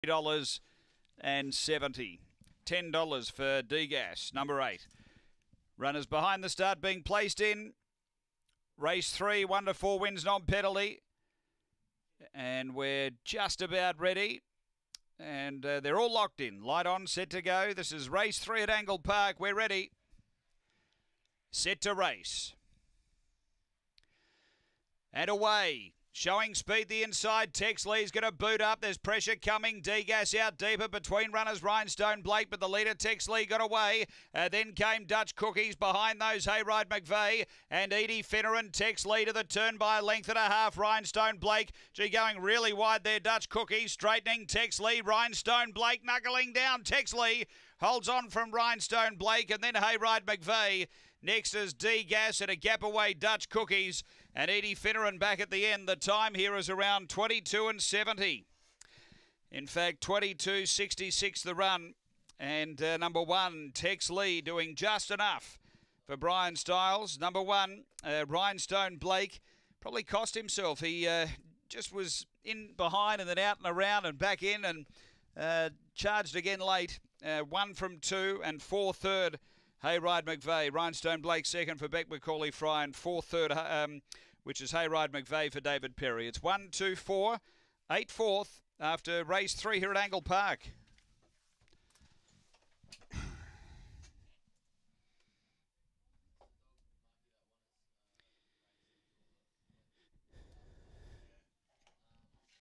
$3.70. $10 for D-Gas, number 8. Runners behind the start being placed in. Race 3, 1 to 4 wins non-penalty. And we're just about ready. And they're all locked in. Light on, set to go. This is race 3 at Angle Park. We're ready. Set to race. And away. Showing speed the inside. Tex Lee's going to boot up. There's pressure coming. D-Gas out deeper between runners Rhinestone Blake, but the leader Tex Lee got away. Then came Dutch Cookies behind those Hayride McVeigh and Edie Finneran. Tex Lee to the turn by a length and a half. Rhinestone Blake. Gee, going really wide there. Dutch Cookies straightening. Tex Lee. Rhinestone Blake knuckling down. Tex Lee holds on from Rhinestone Blake and then Hayride McVeigh. Next is D-Gas at a gap away, Dutch Cookies, and Edie Finneran back at the end. The time here is around 22:70. In fact, 22:66 the run. And number 1, Tex Lee, doing just enough for Brian Stiles. Number 1, Rhinestone Blake, probably cost himself. He just was in behind and then out and around and back in and charged again late. 1 from 2 and 4 third. Hayride McVeigh. Rhinestone Blake second for Beck Macaulay Fry and 4 third, which is Hayride McVeigh for David Perry. It's 1, 2, 4, 8 fourth after race 3 here at Angle Park.